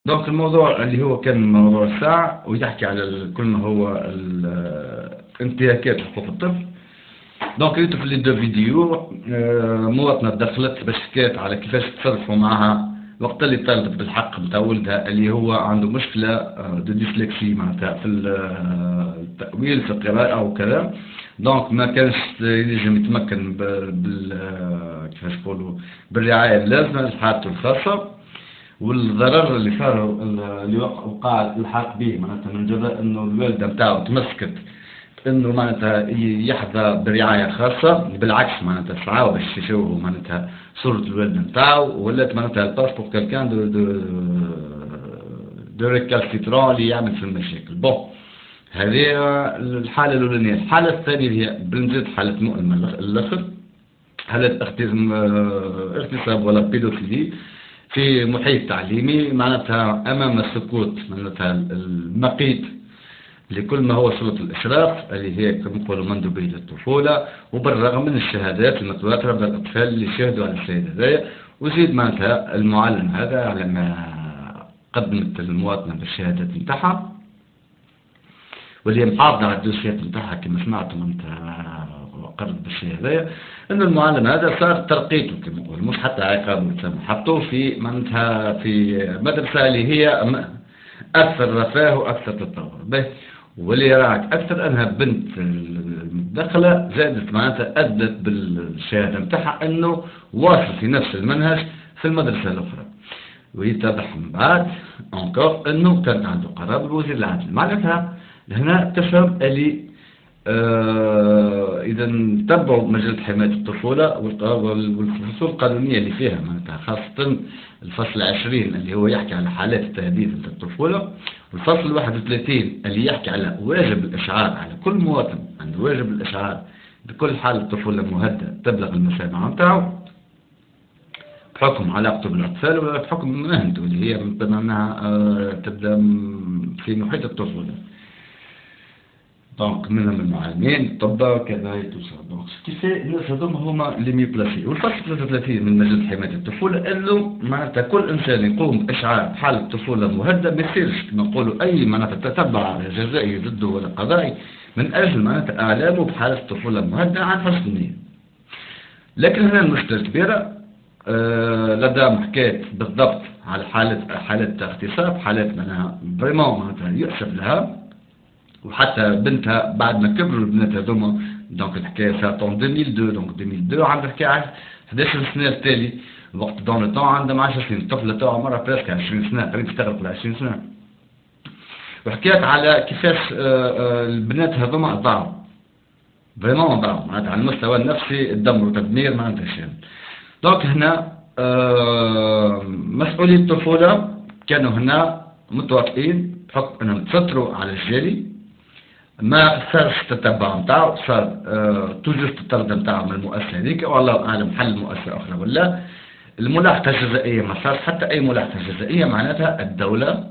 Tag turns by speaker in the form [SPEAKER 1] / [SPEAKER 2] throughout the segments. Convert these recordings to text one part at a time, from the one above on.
[SPEAKER 1] دونك الموضوع اللي هو كان موضوع الساعة ويحكي على كل ما هو انتهاكات حقوق الطفل. دونك ريت في لي دو فيديو مواطنة دخلت باش حكات على كيفاش تصرفوا معها وقت اللي طالت بالحق نتاع ولدها اللي هو عنده مشكلة دو ديسلكسي معناتها في التأويل في القراءة وكذا. دونك ما كانش ينجم يتمكن كيفاش نقولوا بالرعاية اللازمة لحالته الخاصة، والضرر اللي صار اللي وقع الحاق به معناتها من جراء انه الوالده نتاعو تمسكت انه معناتها يحظى برعايه خاصه. بالعكس معناتها سعاو باش يشوفوا معناتها صوره الوالده نتاعو، ولات معناتها الباسبور كالكان دو ريكالسيترون اللي يعمل في المشاكل. بون هذه الحاله الاولانيه. الحاله الثانيه هي بنزيد حاله مؤلمه الاخر، حاله اغتصاب ولا بيدوفيلي في محيط تعليمي، معناتها أمام السكوت معناتها المقيت لكل ما هو صلة الإشراف اللي هي كما نقولوا مندوبية الطفولة، وبالرغم من الشهادات المتواترة من الأطفال اللي شاهدوا على السيد هذايا. وزيد معناتها المعلم هذا على ما قدمت المواطنة بالشهادات نتاعها واللي محافظة على الدوسيات نتاعها كما سمعتوا معناتها وقرت بالشيء هذايا، أن المعلم هذا صار ترقيته كما نقول مش حتى عقاب، حطوه في معناتها في مدرسة اللي هي أكثر رفاه وأكثر تطور به، واللي راك أكثر أنها بنت المدخلة زادت معناتها أدت بالشهادة نتاعها أنه واصل في نفس المنهج في المدرسة الأخرى. ويتضح من بعد أنكور أنه كان عنده قرار بوزير العدل. معناتها هنا تفهم اللي إذا تبعوا مجلة حماية الطفولة والفصول القانونية اللي فيها معناتها خاصة الفصل 20 اللي هو يحكي على حالات التهديد الطفولة، والفصل 31 اللي يحكي على واجب الإشعار على كل مواطن عنده واجب الإشعار بكل حال الطفولة مهددة تبلغ المسامع نتاعو بحكم علاقته بالأطفال ولا بحكم مهنته اللي هي بمعناها تبدأ في محيط الطفولة. دونك منهم المعلمين الطباء كذا يتوصل. دونك كيف الناس هذوما هما اللي مي بلاسي. والفصل 33 من مجلة حماية الطفولة انه معناتها كل انسان يقوم باشعار حالة طفولة مهددة ما يصيرش كما نقولوا اي معناتها تتبع جزائي ضده ولا قضائي من اجل معناتها اعلامه بحالة طفولة مهددة عن حسن النية. لكن هنا المشكلة الكبيرة لدى حكاية بالضبط على حالة اغتصاب، حالات معناها فريمون معناتها يؤسف لها، وحتى بنتها بعد ما كبروا البنات هذوما. دونك الحكايه صارت 2002. دونك 2002 عندها حكايه 11 سنه التالي وقت دون لو طون عندها 10 سنين. الطفله تاعها عمرها بريسك 20 سنه قريب تستغرق ل 20 سنه. وحكيت على كيفاش البنات هذوما ضاعوا فريمون ضاعوا معناتها على المستوى النفسي الدمر وتدمير معناتها شامل. دونك هنا مسؤولي الطفوله كانوا هنا متواطئين بحكم انهم تستروا على الجالي. ما صارش التتبع نتاعو، صار توجست الطرد نتاعو من المؤسسة هذيك والله أعلم حل مؤسسة أخرى ولا. الملاحقة الجزائية ما صارش حتى أي ملاحقة جزائية. معناتها الدولة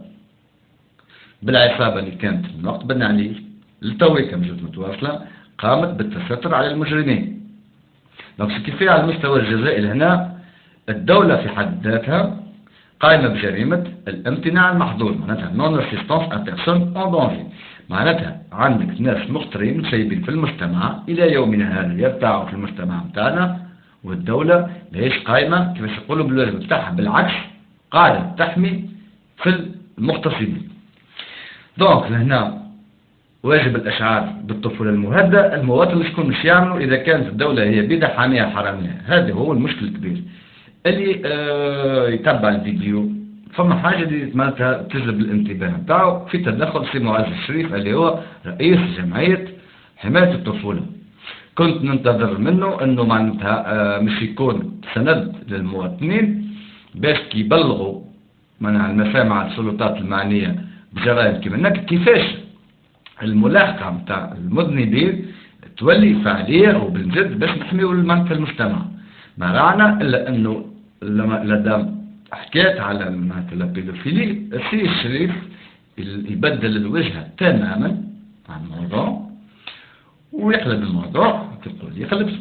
[SPEAKER 1] بالعصابة اللي كانت من وقت بن علي لتويكا مجد متواصلة قامت بالتستر على المجرمين. دونك كيفية على المستوى الجزائي هنا الدولة في حد ذاتها قائمة بجريمة الامتناع المحظور، معناتها نون اسيستانس ا بيرسون اون دونجي. معناتها عندك ناس مخطرين مسيبين في المجتمع الى يومنا هذا يرتاعوا في المجتمع نتاعنا، والدولة ماهيش قائمة كيفاش يقولوا بالواجب نتاعها، بالعكس قاعدة تحمي في المغتصبين. دونك هنا واجب الاشعار بالطفولة المهددة. المواطن شكون مش يعملوا اذا كانت الدولة هي بيدها حامية حرامية؟ هذا هو المشكل الكبير اللي يتبع الفيديو. فما حاجة اللي معناتها تجلب الانتباه نتاعو في تدخل سي معز الشريف اللي هو رئيس جمعية حماية الطفولة. كنت ننتظر منه انه معناتها مش يكون سند للمواطنين باش كيبلغوا معناها المسامع السلطات المعنية بجرائم كيما هناك كيفاش الملاحقة نتاع المذنبين تولي فعالية وبالجد باش نحميوا معناتها المجتمع. ما رانا الا انه لدى حكيت على معناتها البيدوفيلي السي الشريف يبدل الوجهة تماما عن الموضوع ويقلب الموضوع يقلب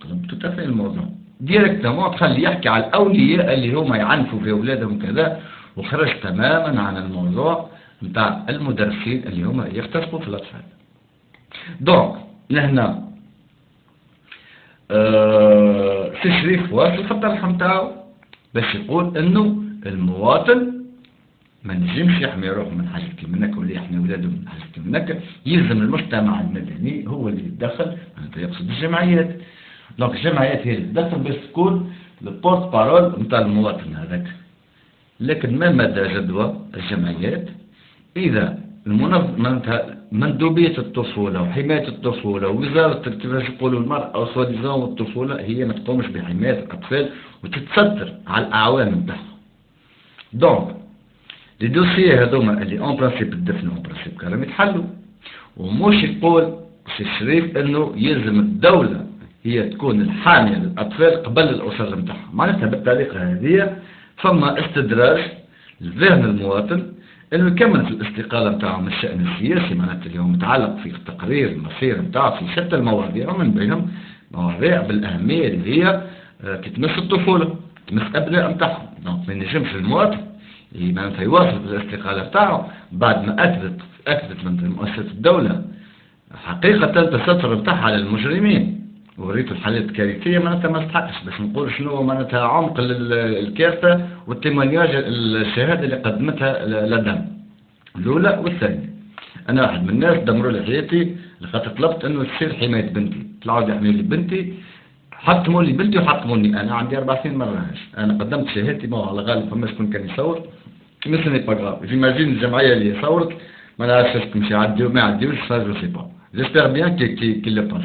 [SPEAKER 1] توتافي الموضوع ديريكتومون تخلي يحكي على الأولياء اللي هما يعنفوا في أولادهم كذا وخرج تماما عن الموضوع نتاع المدرسين اللي هما يختصوا في الأطفال. دونك لهنا سي شريف واصل في الطرح نتاعو باش يقول انه المواطن ما نجمش يحمي روحه من حاجة كيما هكا ولا يحمي ولاده من حاجة كيما هكا، يلزم المجتمع المدني هو اللي يتدخل، معناتها يقصد الجمعيات. دونك الجمعيات هي اللي تدخل باش تكون البورت بارول نتاع المواطن هذاك. لكن ما مدى جدوى الجمعيات إذا معناتها مندوبية الطفولة وحماية الطفولة ووزارة كيفاش يقولوا المرأة وسواديزون والطفولة هي ما تقومش بحماية الأطفال وتتستر على الأعوام نتاعهم. دونك لي دوسيي هذوما اللي اون برانسيب الدفن اون برانسيب كلام يتحلوا، ومش يقول سي شريف انه يلزم الدولة هي تكون الحامية للأطفال قبل الأسر نتاعها. معناتها بالطريقة هذه فما استدراج لذهن المواطن انه يكمل في الاستقالة نتاعو من الشأن السياسي، معناتها اليوم متعلق في تقرير المصير نتاعو في شتى المواضيع، ومن بينهم مواضيع بالأهمية اللي هي تمس الطفولة، تمس أبناء نتاعهم. دونك ما ينجمش المواطن معناتها يواصل بالاستقالة نتاعو بعد ما أكدت من مؤسسة الدولة حقيقة التستر نتاعها على المجرمين وريتوا الحالات الكارثية، معناتها ما استحقش باش نقول شنو معناتها عمق الكارثة والتيمونياج الشهادة اللي قدمتها لدم الأولى والثانية. أنا واحد من الناس دمروا لي حياتي لخاطر طلبت إنه تصير حماية بنتي، طلعوا يحميوا لي بنتي، حطموا لي بنتي وحطموني. أنا عندي 4 سنين ما راهاش، أنا قدمت شهادتي ما على الغالب فما شكون كان يصور مثلني باغراف. جيماجين الجمعية اللي صورت ما نعرفش اش تمشي يعديو ما يعديوش، سا جو سي با، جيسبيغ بيان كي لو باس.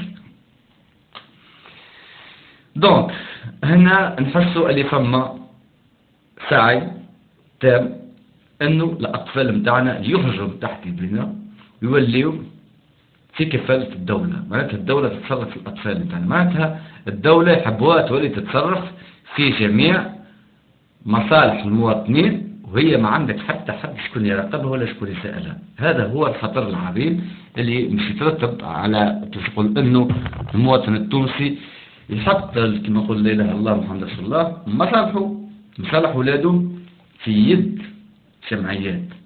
[SPEAKER 1] دونك هنا نحسوا اللي فما سعي تام انه الاطفال نتاعنا يخرجوا من تحت يدينا يوليو في كفالة الدولة. معناتها الدولة تتصرف في الأطفال نتاعنا، معناتها الدولة يحبوها تولي تتصرف في جميع مصالح المواطنين وهي ما عندك حتى حد شكون يراقبها ولا شكون يسألها. هذا هو الخطر العظيم اللي مش يترتب على تقول انه المواطن التونسي يحط كما نقول لا اله الا الله محمد رسول الله مصالح ولاده في يد جمعيات.